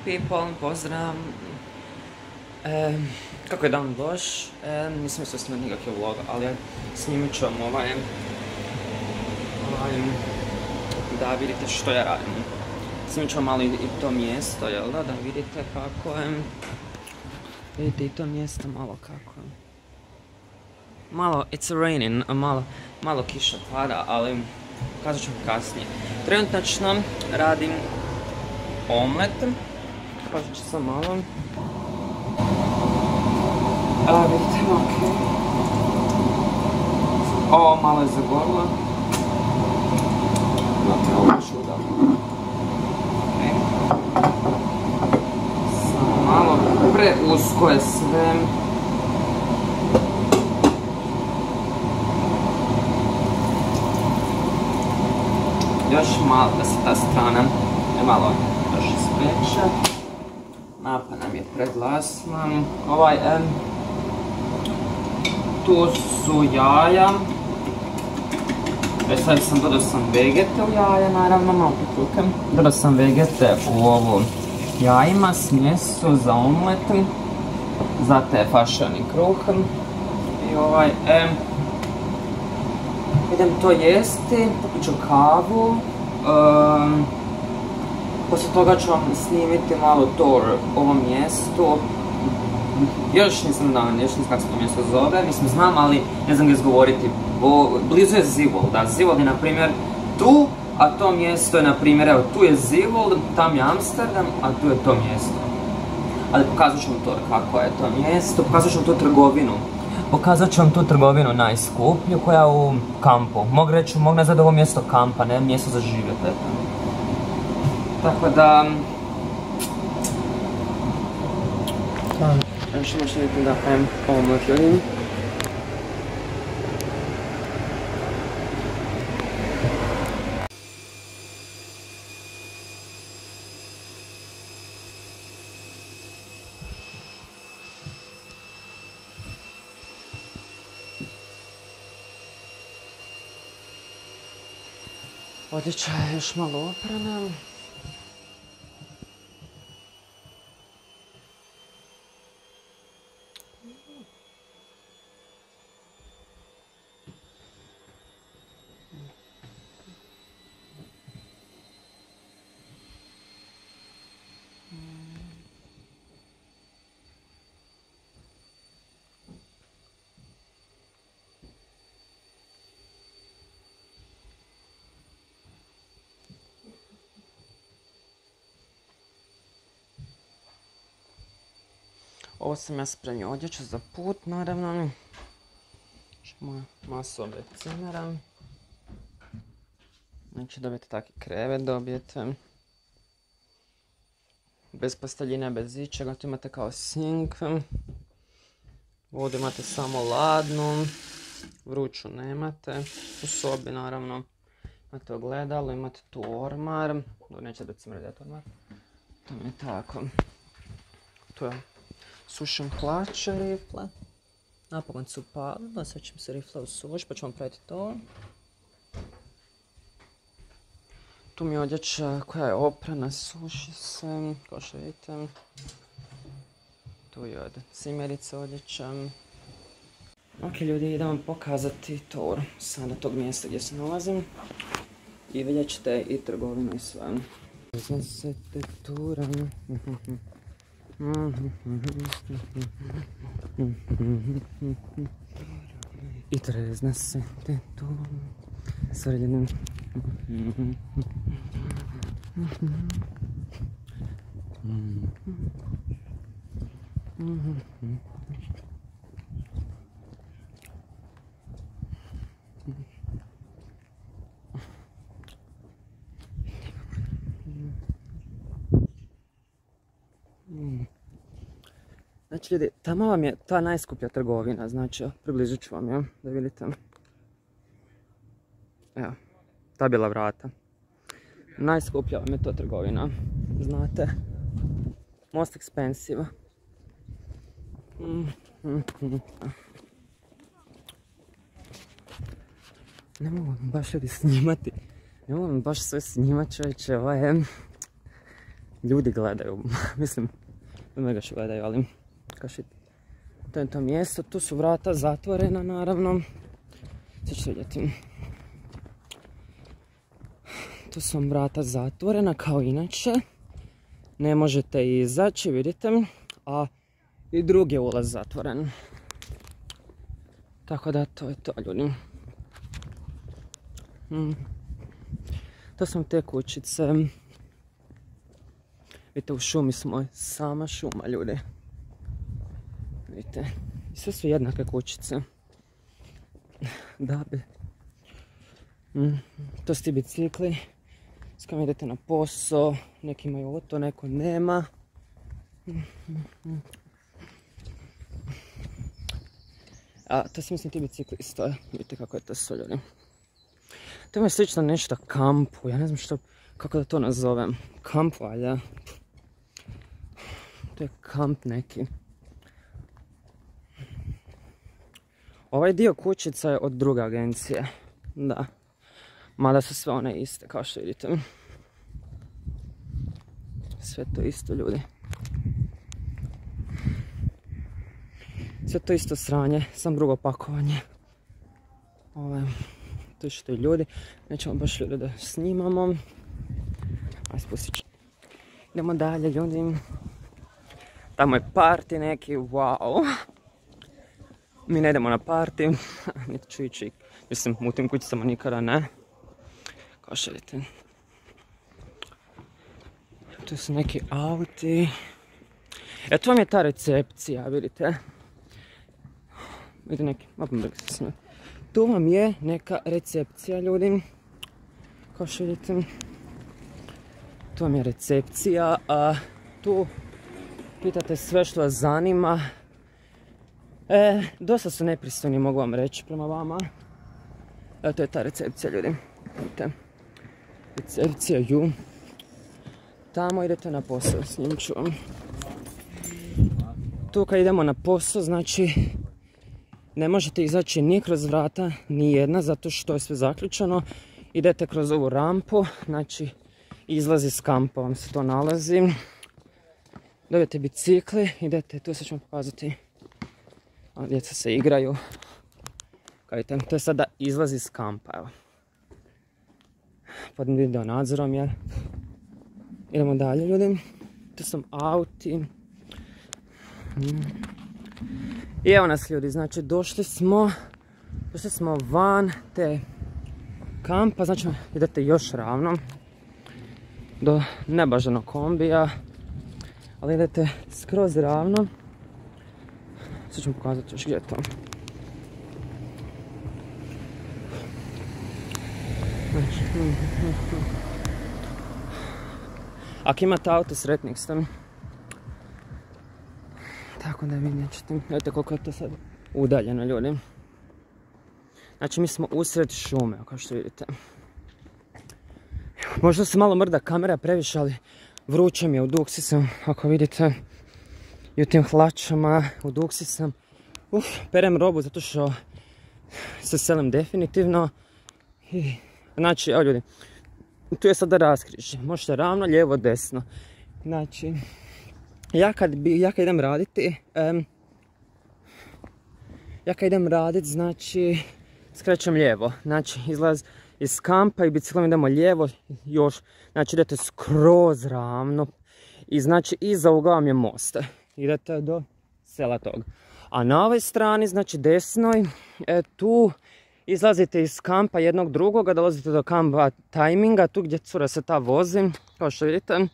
people, pozdrav. Kako je dan loš? Nisam mislio snimati nikakve vlog, ali snimit ću vam da vidite što ja radim. Snimit ću vam malo i to mjesto, jel da vidite kako je. Vidite i to mjesto malo kako je. Malo, it's raining, malo kiša pada, ali kazat ću vam kasnije. Trenutačno radim omlet. Kažu ću sam malo. Evo vidite, ok. Ovo malo je zagorilo. Znate, ovo ću udavno. Samo malo preusko je sve. Još malo da se ta strana malo još ispeče. Mapa nam je preglasna. Tu su jaja. Sad dodao sam vegete u jaja, naravno, malo potukam. Dodao sam vegete u ovu jajima, smjesu za omlet, za te fašani kruh. I idem to jesti, popit ću kavu. Poslije toga ću vam snimiti malo tour ovom mjestu. Još nisam kako se to mjesto zove, mislim znam, ali ne znam ga izgovoriti. Blizu je Zeewold, da, Zeewold je na primjer tu, a to mjesto je na primjer, evo tu je Zeewold, tam je Amsterdam, a tu je to mjesto. Ali pokazat ću vam to kako je to mjesto, pokazat ću vam tu trgovinu. Pokazat ću vam tu trgovinu najskuplju koja je u kampu. Mogu nazvat ovo mjesto kampa, ne mjesto za živjeti. Tako da... Još možete vidjeti da pravim omlet ljudi. Odjeća je još malo oprana. Ovo sam ja spremio odjeću za put, naravno. Masu cimera. Znači dobijete taki krevet, dobijete. Bez posteljine, bez ičega, tu imate kao sink. Vodu imate samo ladnu. Vruću nemate. U sobi naravno. Imate ogledalo, imate tu ormar. Neće da cimrljati ormar. To mi je tako. Tu je. Sušim hlače, rifle. Napokon su upalila, sad ćemo se rifle usušiti pa ćemo praviti to. Tu mi je odjeća koja je oprana, suši se, kao što vidite. Tu je od cimerice odjeća. Ok ljudi, idem vam pokazati tour sada tog mjesta gdje se nalazim. I vidjet ćete i trgovinu i sve. Zasete tura. I trezna se te tu srljenim. Znači ljudi, tamo vam je ta najskuplja trgovina, znači približit ću vam je, da vidite. Evo, ta bijela vrata. Najskuplja vam je to trgovina, znate. Most expensive. Ne mogu baš ljudi snimati. Ne mogu baš sve snimati, čovječe, ovo je... ljudi gledaju, mislim, mega što gledaju, ali kašit. To je to mjesto, tu su vrata zatvorena naravno. Sad ćete vidjeti. Tu su vam vrata zatvorena kao inače. Ne možete izaći, vidite. A i drugi je ulaz zatvoren. Tako da to je to, ljudi. To su te kućice. Vidite, u šumi smo, sama šuma, ljudi. Vidite, sve su jednake kućice. Da bi. To su ti bicikli s kojima idete na posao. Neki imaju auto, neko nema. A to su mislim ti bicikli isto. Vidite kako je to sve, ljudi. To ima slično nešto kampu. Ja ne znam što, kako da to nazovem. Kamp valja. To je kamp neki. Ovaj dio kućica je od druge agencije. Da. Mada su sve one iste, kao što vidite. Sve to isto, ljudi. Sve to isto sranje, sam drugo pakovanje. To što je ljudi. Nećemo baš ljude da snimamo. Aj, spustit ću. Idemo dalje, ljudi. Tamo je party neki, wow. Mi ne idemo na party, niti ću ići, mislim, u tim kućicama nikada ne. Kao što vidite. Tu su neki auti. Tu vam je ta recepcija, vidite. Vidite neki, tu vam je neka recepcija, ljudi. Kao što vidite. Tu vam je recepcija, a tu pitate sve što vas zanima. Dosta su nepristojni, mogu vam reći, prema vama. To je ta recepcija, ljudi. Vidite. Recepcija ju. Tamo idete na posao, snimit ću vam. Tu kad idemo na posao, znači ne možete izaći ni kroz vrata, ni jedna, zato što je sve zaključano. Idete kroz ovu rampu, znači izlazi s kampa vam se to nalazi. Dobijete bicikli, idete, tu se ćemo pokazati. Djeca se igraju. Vidite, to je sada izlazi s kampa, evo. Pod video nadzorom je. Idemo dalje, ljudi. Tu su auti. I evo nas, ljudi, znači došli smo van te kampa, znači idete još ravno do nebaženog kombija, ali idete skroz ravno. Sad ću vam pokazati još gdje je to. Ako imate auto, sretnik ste. Tako da vidjet ćete. Vidite koliko je to sad udaljeno, ljudi. Znači mi smo usred šume, kao što vidite. Možda se malo mrda kamera previše, ali vruće mi je, u duksi sam, ako vidite. I u tim hlačama, u duksi sam. Perem robu zato što se selim definitivno. Znači, evo ljudi, tu je sada raskrižje. Možete ravno, lijevo, desno. Znači, ja kad idem raditi, znači, skrećem lijevo. Znači, izlaz iz kampa i biciklom idemo lijevo, još, znači idete skroz ravno. I znači, iza ugla vam je most. Idete do sela tog. A na ovoj strani, znači desnoj, tu izlazite iz kampa jednog drugoga, dolazite do kampa tajminga, tu gdje cura se ta vozi, kao što vidite.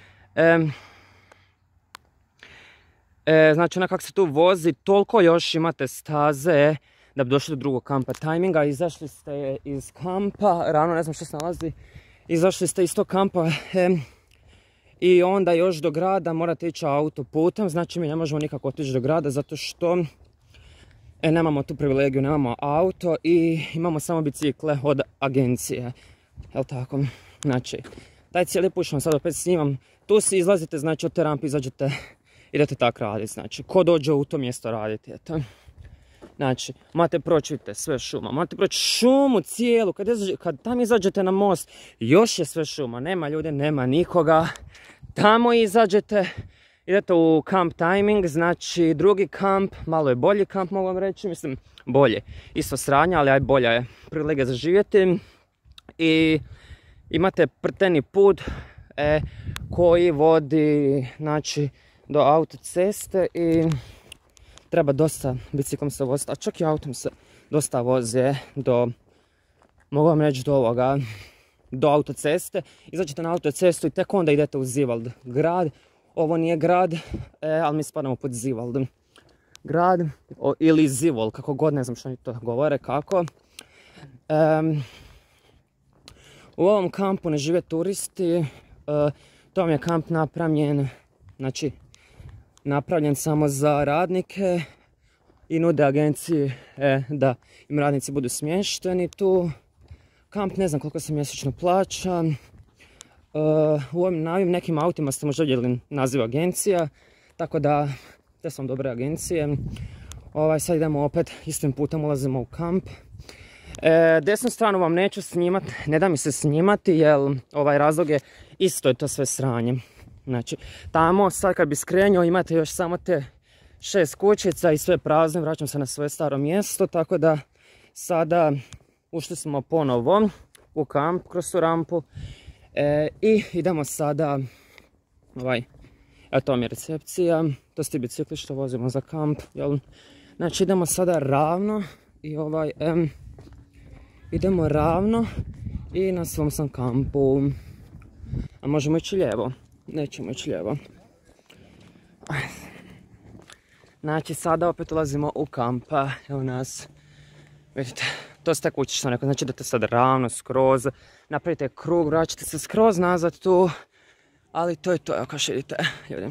Znači, kako se tu vozi, toliko još imate staze da bi došli do drugog kampa tajminga. Izašli ste iz kampa, ravno ne znam što se nalazi, izašli ste iz tog kampa i onda još do grada morate ići autoputem. Znači, mi ne možemo nikako otići do grada zato što nemamo tu privilegiju, nemamo auto i imamo samo bicikle od agencije. Jel' tako? Znači, taj cijeli put ću sad opet snimam. Tu si izlazite, znači od te rampe izađete, idete tako raditi. Znači, ko dođe u to mjesto raditi, eto. Znači, morate proći, vidite, sve šuma. Morate proći šumu cijelu. Kad tam izađete na most, još je sve šuma. Nema ljudi, nema nikoga. tamo izađete, idete u camp timing, znači drugi kamp, malo je bolji kamp mogu vam reći, mislim bolje, isto sranja, ali aj bolja je prilike za živjeti. I imate prteni put koji vodi znači do autoceste i treba dosta biciklom se voziti, a čak i autom se dosta voze do, mogu vam reći do ovoga, do autoceste. Izađete na autocestu i tek onda idete u Zivald grad. Ovo nije grad, ali mi spadamo pod Zivald grad ili Zivol, kako god, ne znam što oni to govore, kako. U ovom kampu ne žive turisti, to vam je kamp napravljen, znači napravljen samo za radnike i nude agenciji da im radnici budu smješteni tu. Kamp ne znam koliko se mjesečno plaća. Na ovim nekim autima ste možda vidjeli naziv agencija, tako da te su vam dobre agencije. Sad idemo opet istim putem, ulazimo u kamp. Desnu stranu vam neću snimat, ne da mi se snimati jer razlog je isto je to sve sranje. Znači tamo sad kad bi skrenio imate još samo te 6 kućica i sve prazne, vraćam se na svoje staro mjesto, tako da sada ušli smo ponovo u kamp kroz tu rampu i idemo sada, evo to mi je recepcija, to su ti bicikli što vozimo za kamp, jel? Znači idemo sada ravno i idemo ravno i na svom sam kampu. A možemo ići lijevo? Nećemo ići lijevo. Znači sada opet ulazimo u kampa. Evo nas. Vidite, to ste kući što neko. Znači idete sad ravno, skroz. Napravite krug, vraćate se skroz nazad tu. Ali to je to, evo kao što vidite, ljudi.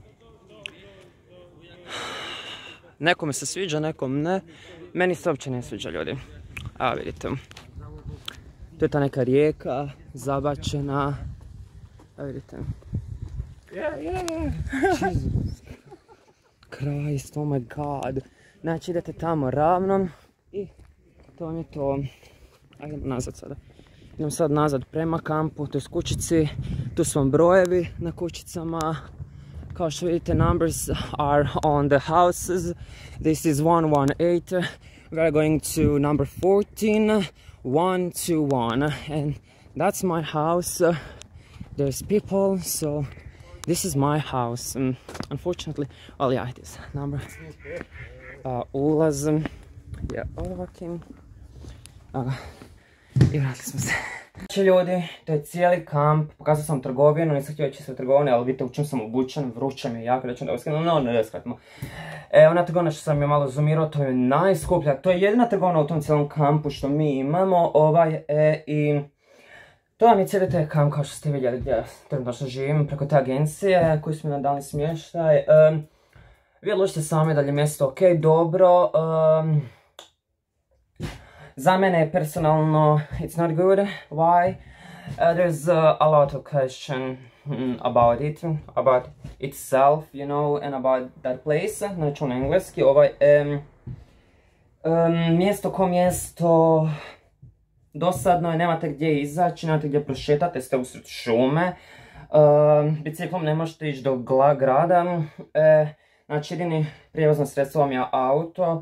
Nekome se sviđa, nekom ne. Meni se uopće ne sviđa, ljudi. Evo vidite. To je ta neka rijeka, zabačena. Evo vidite. Jesus Christ, oh my god. Znači idete tamo ravno i to vam je to. Ajdemo nazad sada. Idem sad nazad prema kampu, to je kućici. Tu su vam brojevi na kućicama. Kao što vidite, numbers are on the houses. This is 118. We are going to number 14, 121, and that's my house. There's people, so this is my house. Unfortunately, well, yeah, it is number. Ulaz je ovakvim. I vratili smo se. Znači ljudi, to je cijeli kamp, pokazao sam trgovinu, nisam htio ići sa trgovine, ali vidite u čem sam obučen, vruće mi je jako, da ću da uskinu, no ne skratimo. Ona trgovina što sam je malo zoomirao, to je najskuplja, to je jedina trgovina u tom cijelom kampu što mi imamo, i to vam je cijeli taj kamp kao što ste vidjeli gdje trenutno živim, preko te agencije koji su mi nam dali smještaj. Vi odlučite sami da li je mjesto ok, dobro. Za mene personalno, it's not good. Why? There's a lot of question about it, about itself, you know, and about that place. Znači na engleski, mjesto ko mjesto, dosadno je, nemate gdje izaći, nemate gdje prošetati, ste usred šume. Biciklom ne možete ići do grada. Znači jedini prijevozno sredstvo vam je auto.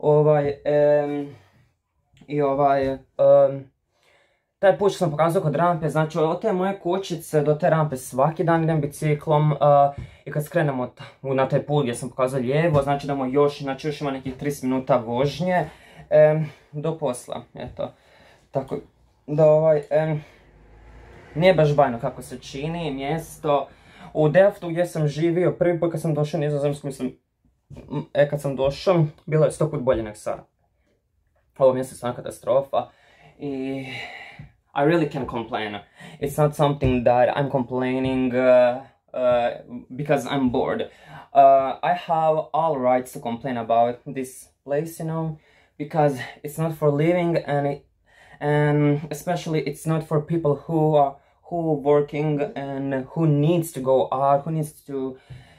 Taj put što sam pokazao kod rampe, znači od te moje kućice do te rampe svaki dan idem biciklom i kad skrenemo na taj put gdje sam pokazao lijevo, znači idemo još ima nekih 30 minuta vožnje do posla, eto. Tako da nije baš bajno kako se čini mjesto. U Delftu gdje sam živio prvi put kad sam došao u Nizozemsku, mislim, kad sam došao, bilo je 100 put bolje nego sada. Ovo mjesto je stvarno katastrofa i I really can't complain. It's not something that I'm complaining because I'm bored. I have all rights to complain about this place, you know, because it's not for living and especially it's not for people who working and who needs to go out, who needs to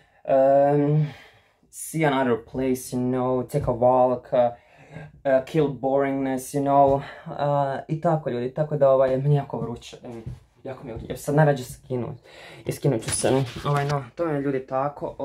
see another place, you know, take a walk, kill boringness, you know, i tako ljudi, tako da meni jako vruće. jako mi je lijep, sad najrađe skinut. I skinut ću se, no, to je ljudi tako,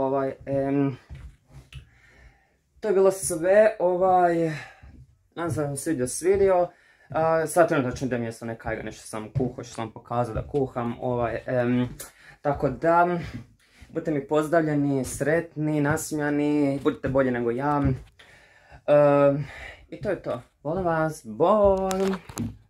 to je bilo sve, nadam se da vam se svidio. Sad trenutno da mi je nekaj, nešto sam kuhao, što sam pokazao da kuham, tako da, budite mi pozdravljeni, sretni, nasmijani, budite bolji nego ja. I to je to. Volim vas, bol!